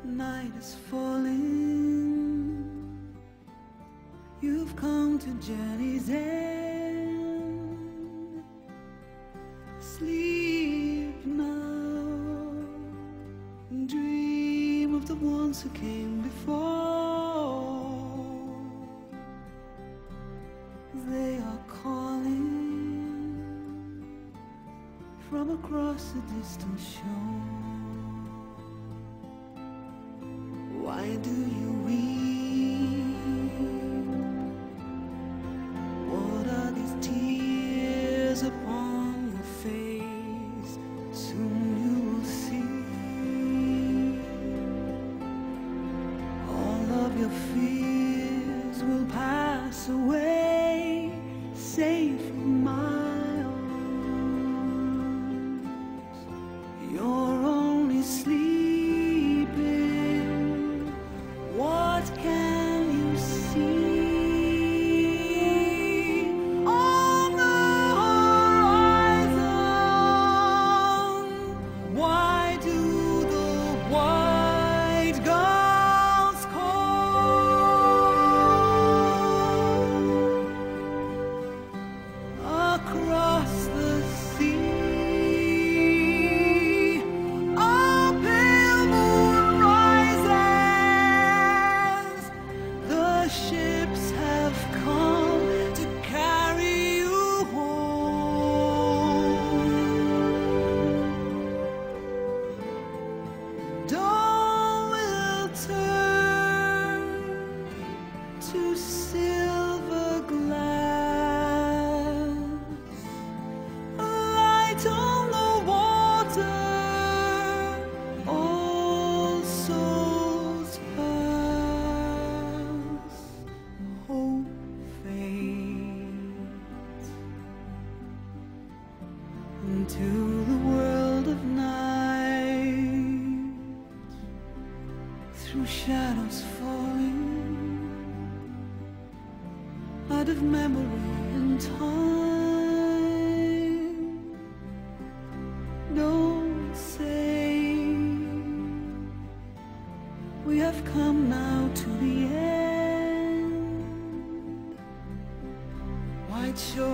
Night is falling. You've come to journey's end. Sleep now, dream of the ones who came before. They are calling from across the distant shore. Why do you weep? What are these tears upon your face? Soon you will see all of your fears will pass away, safe in my arms. You're only sleeping. What can you see on the horizon? Why do the white gulls call across the sea? Ships have come to carry you home. Dawn will turn to silver glass, light on the water. All souls hope fades into the world of night, through shadows falling out of memory and time. Don't say we have come now to the end. White shore